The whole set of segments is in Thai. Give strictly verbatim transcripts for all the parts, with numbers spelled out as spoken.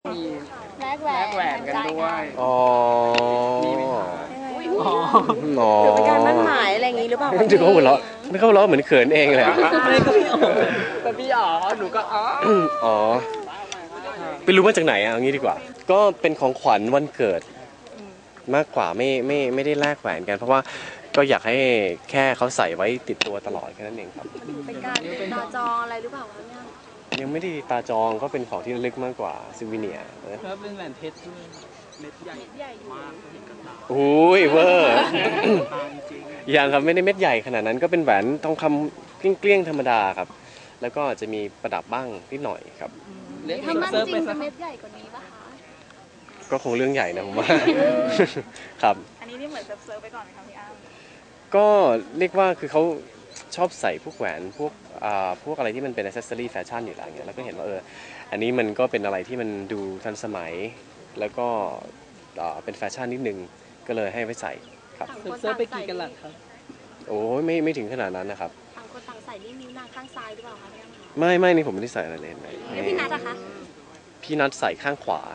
แลกแหวนแหวนกันด้วยอ๋อมีไหมคะอ๋อหรือเป็นการมั่นหมายอะไรอย่างนี้หรือเปล่าจะเขาหัวเราะไม่เขาหัวเราะเหมือนเขินเองเลยไม่ก็พี่อ๋อแต่พี่อ๋อหนูก็อ๋ออ๋อไปรู้มาจากไหนอ่ะเอางี้ดีกว่าก็เป็นของขวัญวันเกิดมากกว่าไม่ไม่ไม่ได้แลกแหวนกันเพราะว่าก็อยากให้แค่เขาใส่ไว้ติดตัวตลอดแค่นั้นเองครับเป็นการตาจองอะไรหรือเปล่าคะเนี่ยยังไม่ได้ตาจองก็เป็นของที่ระลึกมากกว่าซิวิเนียแล้วเป็นแหวนเพชรด้วยเม็ดใหญ่มากโอ้ยเวอร์อย่างครับไม่ได้เม็ดใหญ่ขนาดนั้นก็เป็นแหวนทองคำเกลี้ยงๆธรรมดาครับแล้วก็จะมีประดับบ้างนิดหน่อยครับถ้ามันจริงเป็นเม็ดใหญ่กว่านี้ป่ะคะก็คงเรื่องใหญ่นะผมว่าครับอันนี้นี่เหมือนเซิร์ฟไปก่อนไหมคะพี่อ้ำก็เรียกว่าคือเขาชอบใส่พวกแหวนพวกอ่าพวกอะไรที่มันเป็นอิสเซอรี่แฟชั่นอยู่แล้วเงี้ยแล้วก็เห็นว่าเอออันนี้มันก็เป็นอะไรที่มันดูทันสมัยแล้วก็เป็นแฟชั่นนิดนึงก็เลยให้ไว้ใส่ครับเซิร์ฟไปกี่กะลัดครับโอ้ไม่ไม่ถึงขนาดนั้นนะครับต่างคนต่างใส่นี่นิ้วนางข้างซ้ายหรือเปล่าคะพี่อ้ำไม่ไม่นี่ผมไม่ได้ใส่อะไรเลยแล้วพี่นัทอะคะพี่นัทใส่ข้างขวา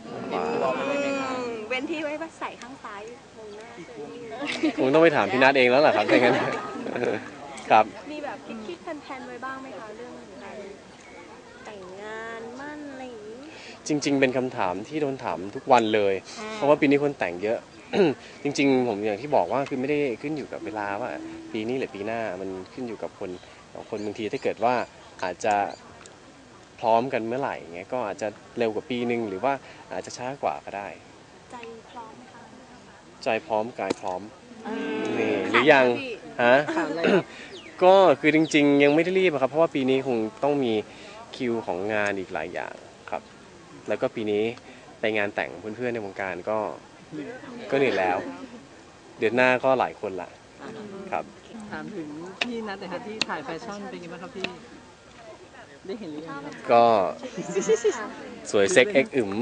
เว้นที่ไว้ใส่ข้างซ้ายมองหน้าคงต้องไปถามพี่นัทเองแล้วแหละครับถ้างั้นครับมีแบบคิดๆแพลนๆไว้บ้างไหมคะเรื่องการแต่งงานมั่นอะไรอย่างนี้จริงๆเป็นคำถามที่โดนถามทุกวันเลยเพราะว่าปีนี้คนแต่งเยอะจริงๆผมอย่างที่บอกว่าคือไม่ได้ขึ้นอยู่กับเวลาว่าปีนี้หรือปีหน้ามันขึ้นอยู่กับคนของคนบางทีถ้าเกิดว่าอาจจะพร้อมกันเมื่อไหร่เงี้ยก็อาจจะเร็วกว่าปีนึงหรือว่าอาจจะช้ากว่าก็ได้ใจพร้อมไหมคะใจพร้อมกายพร้อมนี่หรือยังฮะก็คือจริงๆยังไม่ได้รีบครับเพราะว่าปีนี้คงต้องมีคิวของงานอีกหลายอย่างครับแล้วก็ปีนี้ไปงานแต่งเพื่อนๆในวงการก็ก็เหนื่อยแล้วเดือนหน้าก็หลายคนละครับถามถึงพี่นัทเลยครับที่ถ่ายแฟชั่นเป็นยังไงบ้างครับพี่ได้เห็นหรือยังก็สวยเซ็กเอ็กอึม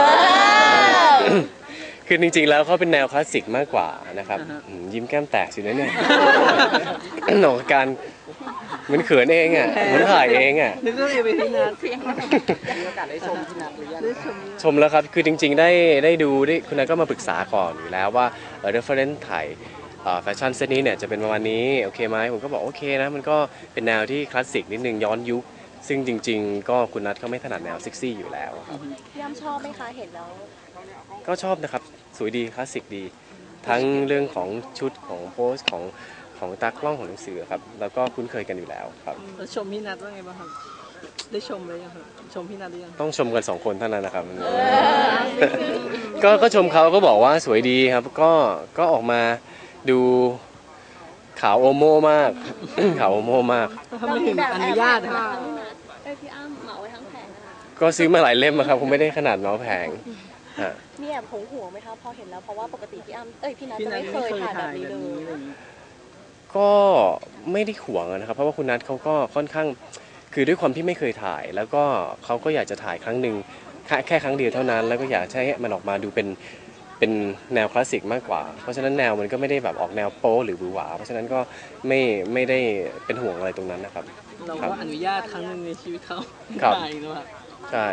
คือจริงๆแล้วเขาเป็นแนวคลาสสิกมากกว่านะครับยิ้มแก้มแตกสินะเนี่ยหนอการเหมือนเขินเองอ่ะเหมือนถ่ายเองอ่ะนึกว่าเอเวอร์นัทมีโอกาสได้ชมพี่นัทหรือยังชมแล้วครับคือจริงๆได้ได้ดูได้คุณนายก็มาปรึกษาก่อนอยู่แล้วว่าเออ reference ถ่ายแฟชั่นเซตนี้เนี่ยจะเป็นประมาณนี้โอเคไหมผมก็บอกโอเคนะมันก็เป็นแนวที่คลาสสิกนิดนึงย้อนยุคซึ่งจริงๆก็คุณนัทเขาไม่ถนัดแนวเซ็กซี่อยู่แล้วครับพี่อ้ำชอบไหมคะเห็นแล้วก็ชอบนะครับสวยดีคลาสสิกดีทั้งเรื่องของชุดของโพสของของตากล้องของหนังสือครับแล้วก็คุ้นเคยกันอยู่แล้วครับแล้วชมพี่นัทว่าไงบ้างครับได้ชมไหมครับชมพี่นัทหรือยังต้องชมกันสองคนเท่านั้นนะครับก็ก็ชมเขาก็บอกว่าสวยดีครับก็ก็ออกมาดูขาวโอโมมากขาวโอโมมากทำไมถึงอนุญาตค่ะพี่อ้ำเหมาไว้ทั้งแผงก็ซื้อมาหลายเล่มครับคงไม่ได้ขนาดเหมาแผงมีแอบหงหัวไหมคะพอเห็นแล้วเพราะว่าปกติพี่อ้ำเอ้ยพี่นัทจะไม่เคยถ่ายแบบนี้เลยก็ไม่ได้หวงนะครับเพราะว่าคุณนัทเขาก็ค่อนข้างคือด้วยความที่ไม่เคยถ่ายแล้วก็เขาก็อยากจะถ่ายครั้งหนึ่งแค่ครั้งเดียวเท่านั้นแล้วก็อยากให้มันออกมาดูเป็นเป็นแนวคลาสสิกมากกว่าเพราะฉะนั้นแนวมันก็ไม่ได้แบบออกแนวโป๊หรือบูหวาเพราะฉะนั้นก็ไม่ไม่ได้เป็นห่วงอะไรตรงนั้นนะครับเราก็อนุญาตครั้งหนึ่งในชีวิตเขาถ่ายนะใช่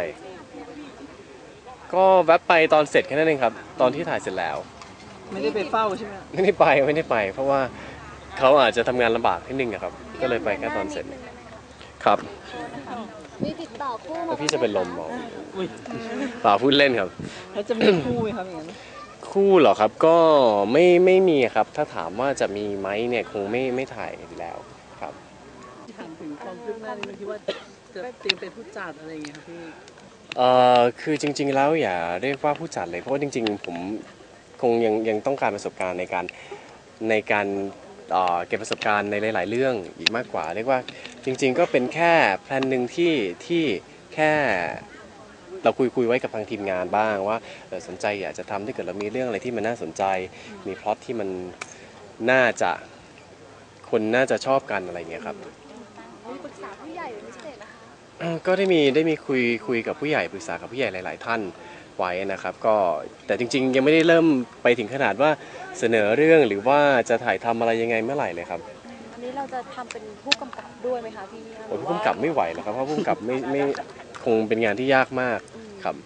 ก็แวบไปตอนเสร็จแค่นั้นเองครับตอนที่ถ่ายเสร็จแล้วไม่ได้ไปเฝ้าใช่ไหมไม่ได้ไปไม่ได้ไปเพราะว่าเขาอาจจะทำงานลำบากนิดนึงครับก็เลยไปแค่ตอนเสร็จครับมีติดต่อคู่แล้วพี่จะเป็นลมหรอเปล่าพูดเล่นครับแล้วจะมีคู่ไหมครับอย่างนั้นคู่เหรอครับก็ไม่ไม่มีครับถ้าถามว่าจะมีไหมเนี่ยคงไม่ไม่ถ่ายอยู่แล้วครับถามถึงความคืบหน้านี้คิดว่าจะเตรียมเป็นผู้จัดอะไรอย่างเงี้ยครับพี่เอ่อคือจริงๆแล้วอย่าเรียกว่าผู้จัดเลยเพราะว่าจริงๆผมคงยังยังต้องการประสบการณ์ในการในการเก็บประสบการณ์ในหลายๆเรื่องอีกมากกว่าเรียกว่าจริงๆก็เป็นแค่แพลนหนึ่งที่ที่แค่เราคุยคุยไว้กับทางทีมงานบ้างว่าสนใจอยากจะทำถ้าเกิดเรามีเรื่องอะไรที่มันน่าสนใจมีพล็อตที่มันน่าจะคนน่าจะชอบกันอะไรเงี้ยครับมีปรึกษาผู้ใหญ่พิเศษนะคะก็ได้มีได้มีคุยคุยกับผู้ใหญ่ปรึกษากับผู้ใหญ่หลายๆท่านไว้นะครับก็แต่จริงๆยังไม่ได้เริ่มไปถึงขนาดว่าเสนอเรื่องหรือว่าจะถ่ายทำอะไรยังไงเมื่อไหร่เลยครับอันนี้เราจะทำเป็นผู้กำกับด้วยไหมคะพี่โอ้ผู้กำกับไม่ไหวหรอกครับเพราะผู้กำกับไม่ไม่คงเป็นงานที่ยากมากครับ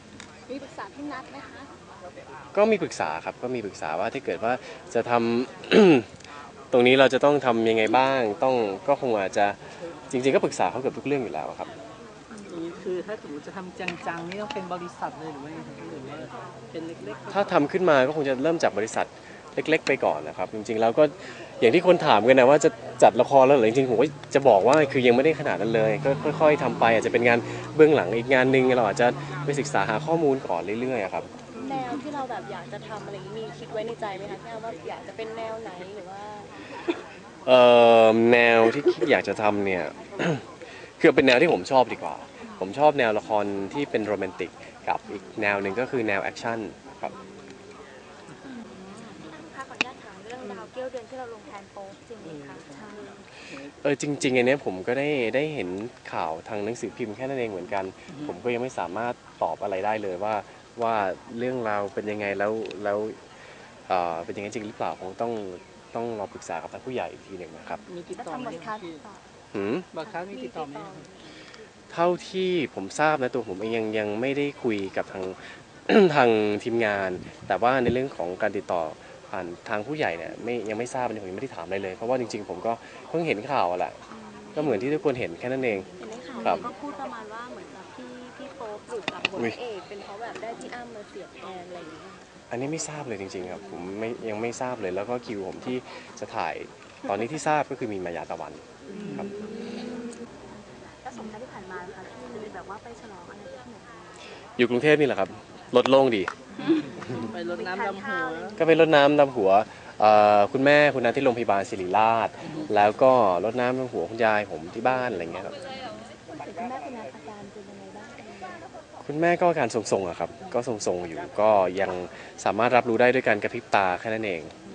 มีปรึกษาพี่นัทไหมคะก็มีปรึกษาครับก็มีปรึกษาว่าถ้าเกิดว่าจะทำ ตรงนี้เราจะต้องทำยังไงบ้างต้องก็คงอาจจะจริงๆก็ปรึกษาเขาเกือบทุกเรื่องอยู่แล้วครับนี่คือถ้าสมมติจะทำจังๆนี่ต้องเป็นบริษัทเลยหรือว่ายังไงหรือว่าเป็นเล็กๆถ้าทำขึ้นมาก็คงจะเริ่มจากบริษัทเล็กๆไปก่อนนะครับจริงๆแล้วก็อย่างที่คนถามกันนะว่าจะจัดละครแล้วเหรอจริงๆผมก็จะบอกว่าคือยังไม่ได้ขนาดนั้นเลยก็ค่อยๆทำไปอาจจะเป็นงานเบื้องหลังอีกงานหนึ่งเราอาจจะไปศึกษาหาข้อมูลก่อนเรื่อยๆอะครับแนวที่เราแบบอยากจะทำอะไรอย่างนี้มีคิดไว้ในใจไหมคะแค่ว่าอยากจะเป็นแนวไหนหรือว่าเอ่อแนวที่คิดอยากจะทำเนี่ย คือเป็นแนวที่ผมชอบดีกว่า ผมชอบแนวละครที่เป็นโรแมนติกกับอีกแนวหนึ่งก็คือแนวแอคชั่นครับค่ะขออนุญาตถามเรื่องดาวเกี้ยวเดือนที่เราลงแทนโป๊ปจริงไหมคะใช่เออจริงๆอันเนี้ยผมก็ได้ได้เห็นข่าวทางหนังสือพิมพ์แค่นั้นเองเหมือนกัน ผมก็ยังไม่สามารถตอบอะไรได้เลยว่าว่าเรื่องราวเป็นยังไงแล้วแล้วเอ่อเป็นยังไงจริงหรือเปล่าคงต้องต้องรอปรึกษากับทางผู้ใหญ่อีกทีหนึ่งนะครับมีติดแล้วต่อทำไหบมทคคัรัสบพี่ต่อหืมบางครั้งมีติดต่อไหมครับเท่าที่ผมทราบนะตัวผมเองยังยังไม่ได้คุยกับทาง ทางทีมงาน แต่ว่าในเรื่องของการติดต่อผ่านทางผู้ใหญ่เนี่ยไม่ยังไม่ทราบอันนี้ผมยังไม่ได้ถามอะไรเลยเพราะว่าจริงๆผมก็เพิ่งเห็นข่าวอะแหละก็เหมือนที่ทุกคนเห็นแค่นั้นเองเห็นในข่าวครับก็พูดประมาณว่าเหมือนกับพี่พี่โป๊ปหลุดกับบทอุ๊ยเอกเป็นเพราะแบบได้พี่อ้ำมาเสียบแทนอะไรอย่างเงี้ยอันนี้ไม่ทราบเลยจริงๆครับผมไม่ยังไม่ทราบเลยแล้วก็คิวผมที่จะถ่ายตอนนี้ที่ทราบก็คือมีมายาตะวันครับแล้วสงกรานต์ที่ผ่านมาค่ะที่มีแบบว่าไปฉลองอะไรที่ไหนอยู่กรุงเทพนี่แหละครับรถโล่งดีไปรดน้ำดำหัวก็ไปรดน้ำดำหัวเอ่อคุณแม่คุณนันที่โรงพยาบาลศิริราช แล้วก็รดน้ำดำหัวคุณยายผมที่บ้านอะไรเงี้ยครับคุณแม่คุณนัทอาการเป็นยังไงบ้างคุณแม่ก็อาการทรงๆอะครับก็ทรงๆอยู่ก็ยังสามารถรับรู้ได้ด้วยการกระพริบตาแค่นั้นเองอ